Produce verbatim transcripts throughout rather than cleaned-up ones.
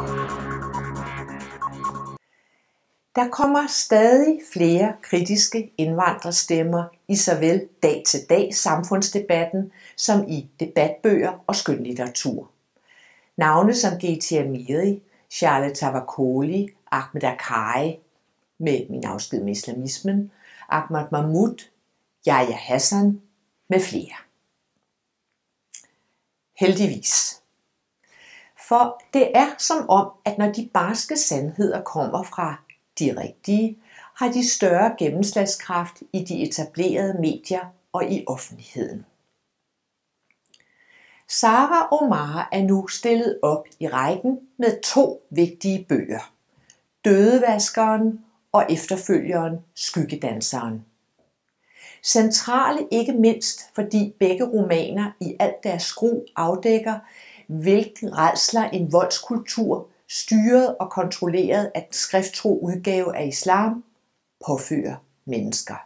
Der kommer stadig flere kritiske indvandrerstemmer i såvel dag-til-dag samfundsdebatten som i debatbøger og skønlitteratur. Navne som Geeti Amiri, Charlotte Tavakoli, Ahmed Akkari med Min afsked med islamismen, Ahmad Mahmoud, Yahya Hassan med flere. Heldigvis. For det er som om, at når de barske sandheder kommer fra de rigtige, har de større gennemslagskraft i de etablerede medier og i offentligheden. Sara Omar er nu stillet op i rækken med to vigtige bøger: Dødevaskeren og efterfølgeren Skyggedanseren. Centrale ikke mindst, fordi begge romaner i alt deres skru afdækker, hvilken rædsler en voldskultur, styret og kontrolleret af den skrifttro udgave af islam, påfører mennesker.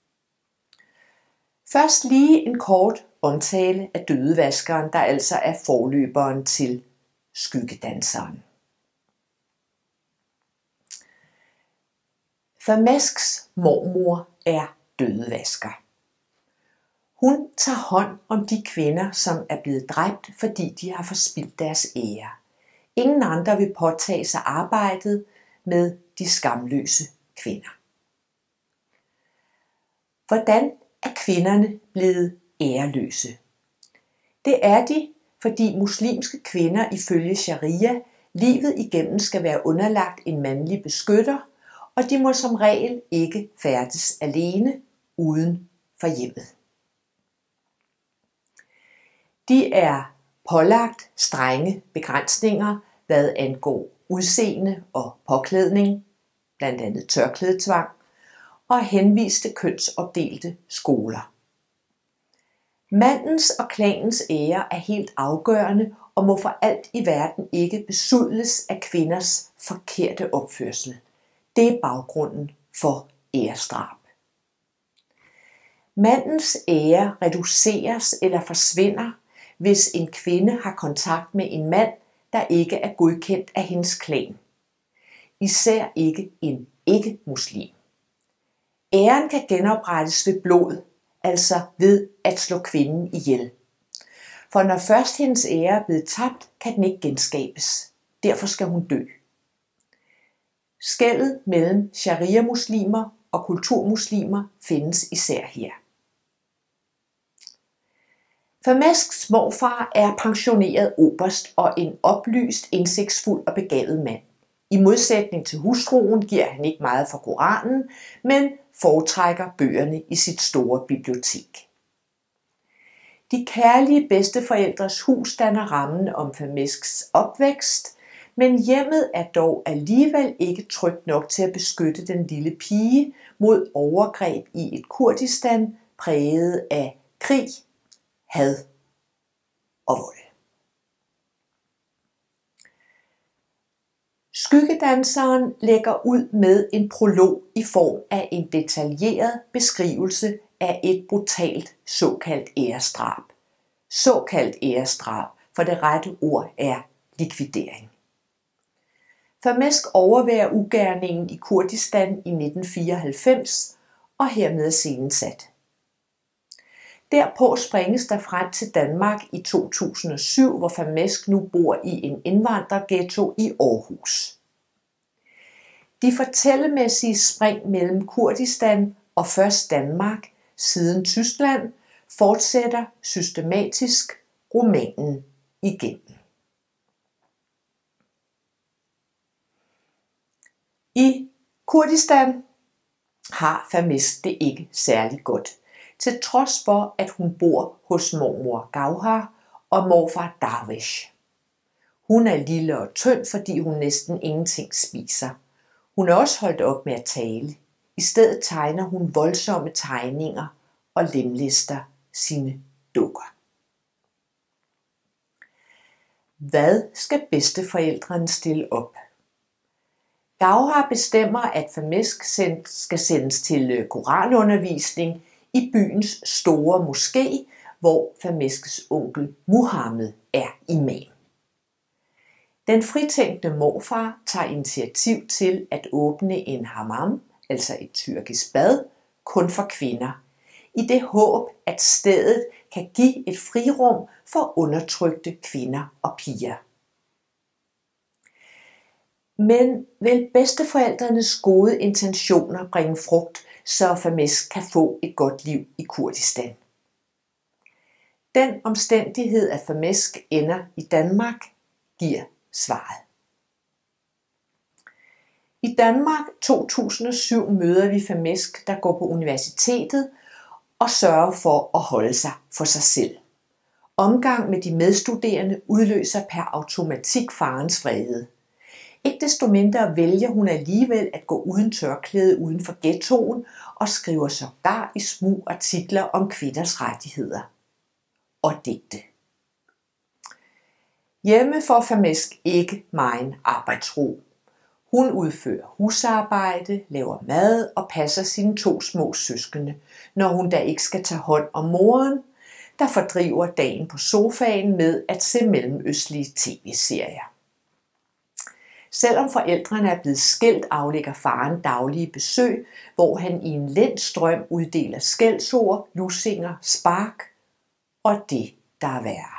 Først lige en kort omtale af Dødevaskeren, der altså er forløberen til Skyggedanseren. Famesks mormor er dødevasker. Hun tager hånd om de kvinder, som er blevet dræbt, fordi de har forspildt deres ære. Ingen andre vil påtage sig arbejdet med de skamløse kvinder. Hvordan er kvinderne blevet æreløse? Det er de, fordi muslimske kvinder ifølge sharia livet igennem skal være underlagt en mandlig beskytter, og de må som regel ikke færdes alene uden for hjemmet. De er pålagt strenge begrænsninger, hvad angår udseende og påklædning, blandt andet tørklædetvang, og henviste kønsopdelte skoler. Mandens og klanens ære er helt afgørende og må for alt i verden ikke besudles af kvinders forkerte opførsel. Det er baggrunden for æresdrab. Mandens ære reduceres eller forsvinder, hvis en kvinde har kontakt med en mand, der ikke er godkendt af hendes klan. Især ikke en ikke-muslim. Æren kan genoprettes ved blod, altså ved at slå kvinden ihjel. For når først hendes ære er blevet tabt, kan den ikke genskabes. Derfor skal hun dø. Skellet mellem sharia-muslimer og kulturmuslimer findes især her. Famesks morfar er pensioneret oberst og en oplyst, indsigtsfuld og begavet mand. I modsætning til hustruen giver han ikke meget for Koranen, men foretrækker bøgerne i sit store bibliotek. De kærlige bedsteforældres hus danner rammen om Famesks opvækst, men hjemmet er dog alligevel ikke trygt nok til at beskytte den lille pige mod overgreb i et Kurdistan præget af krig, had og vold. Skyggedanseren lægger ud med en prolog i form af en detaljeret beskrivelse af et brutalt såkaldt æresdrab. Såkaldt æresdrab, for det rette ord er likvidering. Famesk overværer ugerningen i Kurdistan i nitten fireoghalvfems og hermed scenesat. Derpå springes der frem til Danmark i to tusind og syv, hvor Famesk nu bor i en indvandrerghetto i Aarhus. De fortællemæssige spring mellem Kurdistan og først Danmark, siden Tyskland, fortsætter systematisk romanen igennem. I Kurdistan har Famesk det ikke særlig godt, til trods for at hun bor hos mormor Gauhar og morfar Darwish. Hun er lille og tynd, fordi hun næsten ingenting spiser. Hun er også holdt op med at tale. I stedet tegner hun voldsomme tegninger og lemlæster sine dukker. Hvad skal bedsteforældrene stille op? Gauhar bestemmer, at Famesk skal sendes til koranundervisning i byens store moské, hvor Famesks onkel Muhammed er imam. Den fritænkende morfar tager initiativ til at åbne en hammam, altså et tyrkisk bad, kun for kvinder, i det håb, at stedet kan give et frirum for undertrykte kvinder og piger. Men vil bedsteforældrenes gode intentioner bringe frugt, så Famesk kan få et godt liv i Kurdistan? Den omstændighed, at Famesk ender i Danmark, giver svaret. I Danmark to tusind og syv møder vi Famesk, der går på universitetet og sørger for at holde sig for sig selv. Omgang med de medstuderende udløser per automatik farens vrede. Ikke desto mindre vælger hun alligevel at gå uden tørklæde uden for ghettoen og skriver sågar i smug artikler om kvinders rettigheder. Og digte. Hjemme får Famesk ikke megen arbejdsro. Hun udfører husarbejde, laver mad og passer sine to små søskende, når hun da ikke skal tage hånd om moren, der fordriver dagen på sofaen med at se mellemøstlige tv-serier. Selvom forældrene er blevet skilt, aflægger faren daglige besøg, hvor han i en lind strøm uddeler skældsord, lussinger, spark og det, der er værre.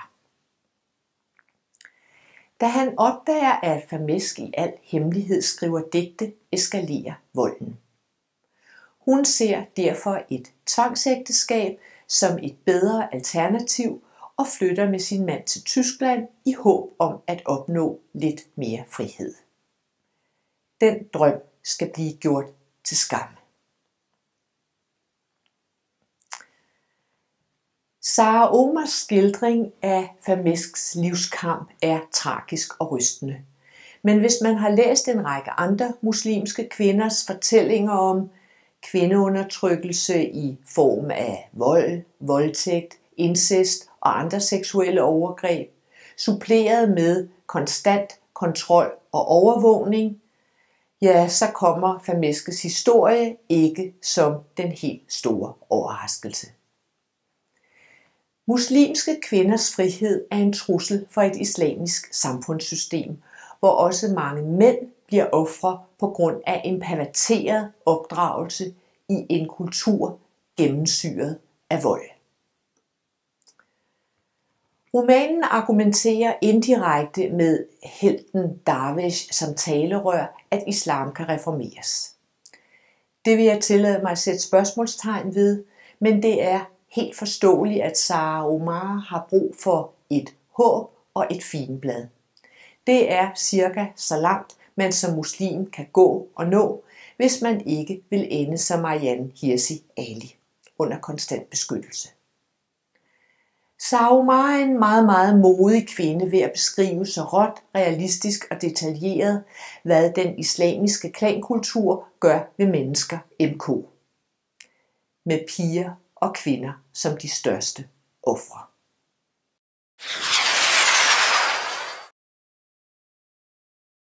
Da han opdager, at Famesk i al hemmelighed skriver digte, eskalerer volden. Hun ser derfor et tvangsægteskab som et bedre alternativ og flytter med sin mand til Tyskland i håb om at opnå lidt mere frihed. Den drøm skal blive gjort til skamme. Sara Omars skildring af Famesks livskamp er tragisk og rystende. Men hvis man har læst en række andre muslimske kvinders fortællinger om kvindeundertrykkelse i form af vold, voldtægt, incest og andre seksuelle overgreb, suppleret med konstant kontrol og overvågning, ja, så kommer Fameskes historie ikke som den helt store overraskelse. Muslimske kvinders frihed er en trussel for et islamisk samfundssystem, hvor også mange mænd bliver ofre på grund af en perverteret opdragelse i en kultur gennemsyret af vold. Romanen argumenterer indirekte med helten Darwish som talerør, at islam kan reformeres. Det vil jeg tillade mig at sætte spørgsmålstegn ved, men det er helt forståeligt, at Sara Omar har brug for et håb og et figenblad. Det er cirka så langt, man som muslim kan gå og nå, hvis man ikke vil ende som Marianne Hirsi Ali under konstant beskyttelse. Sara Omar er en meget, meget modig kvinde ved at beskrive så råt, realistisk og detaljeret, hvad den islamiske klankultur gør ved mennesker M K. Med piger og kvinder som de største ofre.